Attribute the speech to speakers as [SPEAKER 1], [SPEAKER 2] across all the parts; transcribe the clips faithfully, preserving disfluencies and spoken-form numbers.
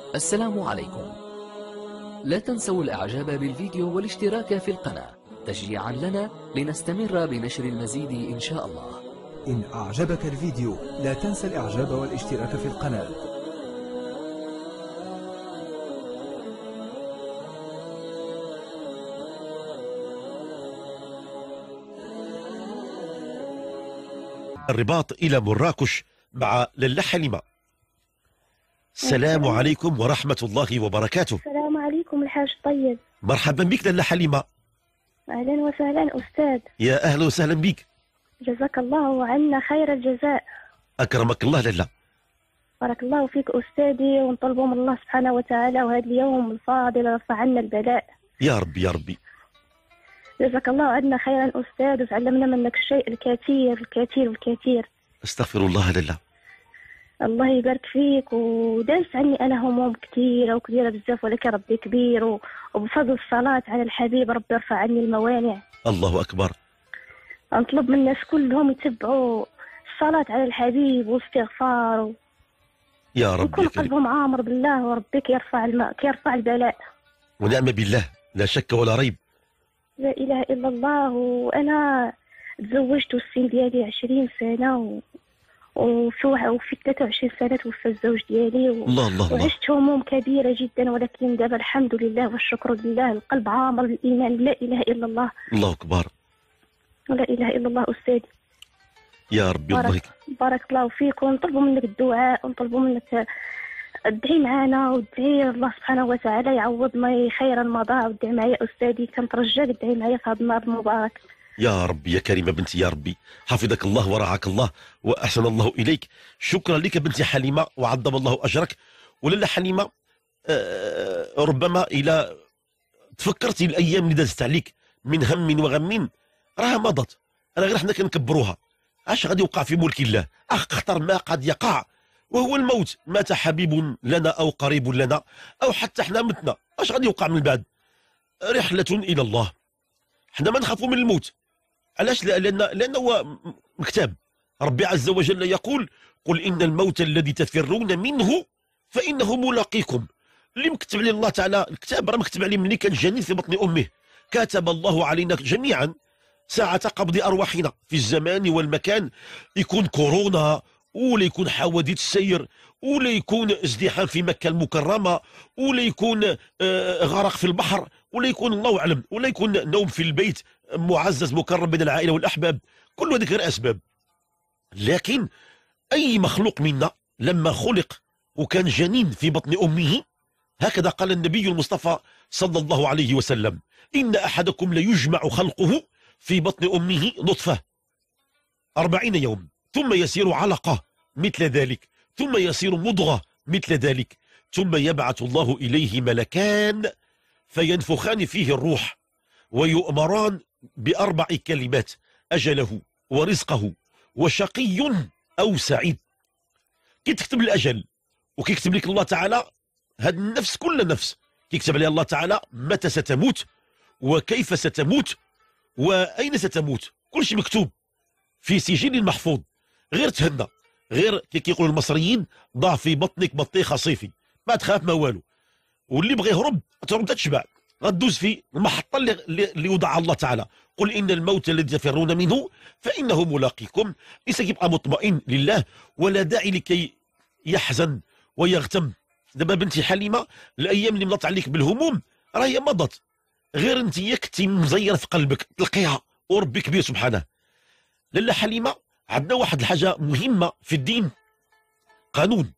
[SPEAKER 1] السلام عليكم. لا تنسوا الإعجاب بالفيديو والاشتراك في القناة تشجيعا لنا لنستمر بنشر المزيد إن شاء الله.
[SPEAKER 2] إن أعجبك الفيديو لا تنسى الإعجاب والاشتراك في القناة.
[SPEAKER 3] الرباط إلى مراكش مع لاله حليمة. السلام عليكم ورحمة الله وبركاته.
[SPEAKER 4] السلام عليكم الحاج طيب.
[SPEAKER 3] مرحبا بك لاله حليمة.
[SPEAKER 4] أهلا وسهلا أستاذ.
[SPEAKER 3] يا أهلا وسهلا بك.
[SPEAKER 4] جزاك الله عنا خير الجزاء.
[SPEAKER 3] أكرمك الله لاله.
[SPEAKER 4] بارك الله فيك أستاذي، ونطلبوا من الله سبحانه وتعالى وهذا اليوم الفاضل رفع عنا البلاء.
[SPEAKER 3] يا ربي يا ربي.
[SPEAKER 4] جزاك الله عنا خيرا أستاذ، وتعلمنا منك الشيء الكثير الكثير والكثير.
[SPEAKER 3] استغفر الله لاله.
[SPEAKER 4] الله يبارك فيك، وداس عني أنا هموم كثيرة وكبيرة بزاف، ولكن ربي كبير، وبفضل الصلاة على الحبيب ربي يرفع عني الموانع.
[SPEAKER 3] الله أكبر.
[SPEAKER 4] نطلب من الناس كلهم يتبعوا الصلاة على الحبيب والاستغفار و...
[SPEAKER 3] يا رب
[SPEAKER 4] يكون
[SPEAKER 3] يا كريم.
[SPEAKER 4] قلبهم عامر بالله، وربي كيرفع الم... كيرفع البلاء.
[SPEAKER 3] ونعم بالله، لا شك ولا ريب.
[SPEAKER 4] لا إله إلا الله. وأنا تزوجت والسن ديالي عشرين سنة و... وفي وفي ثلاثة وعشرين سنة توفى الزوج ديالي و...
[SPEAKER 3] الله الله الله.
[SPEAKER 4] وعشت هموم كبيرة جدا، ولكن دابا الحمد لله والشكر لله القلب عامر بالإيمان. لا إله إلا الله.
[SPEAKER 3] الله أكبر.
[SPEAKER 4] لا إله إلا الله أستاذي.
[SPEAKER 3] يا ربي الله
[SPEAKER 4] بارك, بارك الله فيك، ونطلبوا منك الدعاء، ونطلبوا منك ادعي معنا، وادعي الله سبحانه وتعالى يعوضنا خيرا ما ضاع. وادعي معايا أستاذي، كنترجاك ادعي معايا في هذا النهار المبارك.
[SPEAKER 3] يا ربي يا كريمة بنتي، يا ربي حفظك الله ورعاك الله وأحسن الله إليك. شكرا لك بنتي حليمة، وعظم الله أجرك. ولاله حليمة، آه ربما إلى تفكرتي الأيام اللي دازت عليك من هم وغم راها مضت، أنا غير حنا كنكبروها. اش غادي يوقع في ملك الله؟ أخطر ما قد يقع وهو الموت. مات حبيب لنا أو قريب لنا أو حتى حنا متنا، اش غادي يوقع من بعد؟ رحلة إلى الله. حنا ما نخافوا من الموت. علاش؟ لأن لأنه هو مكتاب. ربي عز وجل يقول: قل إن الموت الذي تفرون منه فإنه ملاقيكم. اللي مكتب عليه الله تعالى الكتاب راه مكتب عليه ملي كان جنين في بطن أمه. كتب الله علينا جميعا ساعة قبض أرواحنا في الزمان والمكان. يكون كورونا، ولا يكون حوادث السير، ولا يكون ازدحام في مكة المكرمة، ولا يكون آه غرق في البحر، ولا يكون الله أعلم، ولا يكون نوم في البيت معزز مكرم بين العائلة والأحباب. كل هذه غير أسباب. لكن أي مخلوق منا لما خلق وكان جنين في بطن أمه، هكذا قال النبي المصطفى صلى الله عليه وسلم: إن أحدكم ليجمع خلقه في بطن أمه نطفة أربعين يوم، ثم يصير علقة مثل ذلك، ثم يصير مضغة مثل ذلك، ثم يبعث الله إليه ملكان فينفخان فيه الروح ويؤمران بأربع كلمات: أجله ورزقه وشقي أو سعيد. كي تكتب الأجل وكيكتب لك الله تعالى هذه النفس، كل نفس كيكتب عليها الله تعالى متى ستموت وكيف ستموت وأين ستموت. كل شيء مكتوب في سجل محفوظ. غير تهنى، غير كي كيقولوا المصريين: ضع في بطنك بطيخه صيفي، ما تخاف ما والو. واللي بغى يهرب تهرب تتشبع، غدوز في المحطه اللي, اللي وضعها الله تعالى. قل ان الموت الذي تفرون منه فانه ملاقيكم. ليس يبقى مطمئن لله، ولا داعي لكي يحزن ويغتم. دابا بنتي حليمه، الايام اللي مضت عليك بالهموم راهي مضت، غير انت كنتي مزير في قلبك تلقيها، وربي كبير سبحانه. لاله حليمه، عندنا واحد الحاجه مهمه في الدين، قانون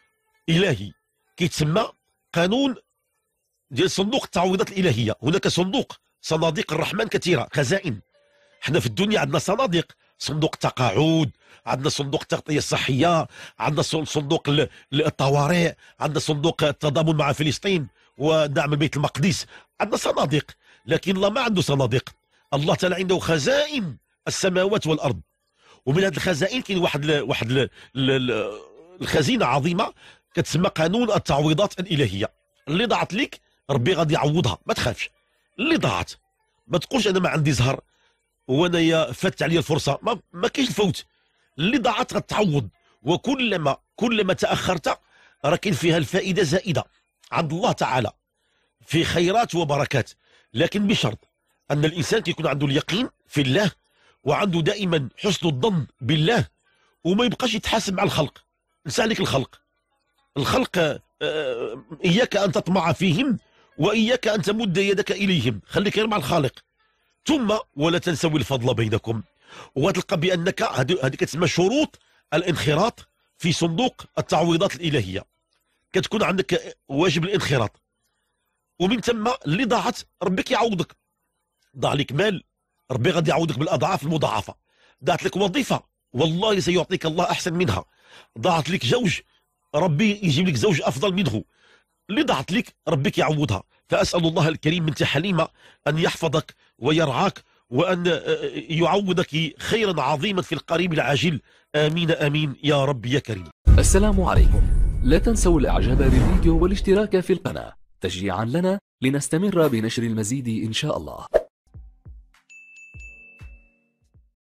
[SPEAKER 3] الهي كيتسمى قانون ديال صندوق التعويضات الالهيه. هناك صندوق، صناديق الرحمن كثيره، خزائن. احنا في الدنيا عندنا صناديق: صندوق التقاعد، عندنا صندوق التغطيه الصحيه، عندنا صندوق الطوارئ، عندنا صندوق التضامن مع فلسطين ودعم بيت المقدس. عندنا صناديق، لكن الله ما عنده صناديق. الله تعالى عنده خزائن السماوات والارض. ومن هذه الخزائن كاين واحد ل... واحد ل... ل... الخزينه عظيمه كتسمى قانون التعويضات الالهيه. اللي ضاعت لك ربي غادي يعوضها، ما تخافش. اللي ضاعت ما تقولش انا ما عندي زهر وانا يا فات عليا الفرصه، ما, ما كاينش الفوت. اللي ضاعت غتعوض. وكلما كلما تاخرت راه كاين فيها الفائده زائده. عند الله تعالى في خيرات وبركات، لكن بشرط أن الإنسان يكون عنده اليقين في الله، وعنده دائما حسن الظن بالله، وما يبقاش يتحاسب مع الخلق. نسى عليك الخلق الخلق آه، إياك أن تطمع فيهم وإياك أن تمد يدك إليهم، خليك غير مع الخالق. ثم ولا تنسوا الفضل بينكم، وتلقى بأنك هذه كتسمى شروط الانخراط في صندوق التعويضات الإلهية، كتكون عندك واجب الانخراط، ومن ثم اللي ضاعت ربك يعوضك. ضاع لك مال، ربي غادي يعوضك بالأضعاف المضاعفة. ضاعت لك وظيفة، والله سيعطيك الله أحسن منها. ضاعت لك زوج، ربي يجيب لك زوج أفضل منه. اللي ضاعت لك ربك يعوضها. فأسأل الله الكريم بنت حليمة أن يحفظك ويرعاك، وأن يعوضك خيرا عظيما في القريب العاجل. آمين آمين يا رب يا كريم.
[SPEAKER 1] السلام عليكم. لا تنسوا الإعجاب بالفيديو والاشتراك في القناة تشجيعا لنا لنستمر بنشر المزيد إن شاء الله.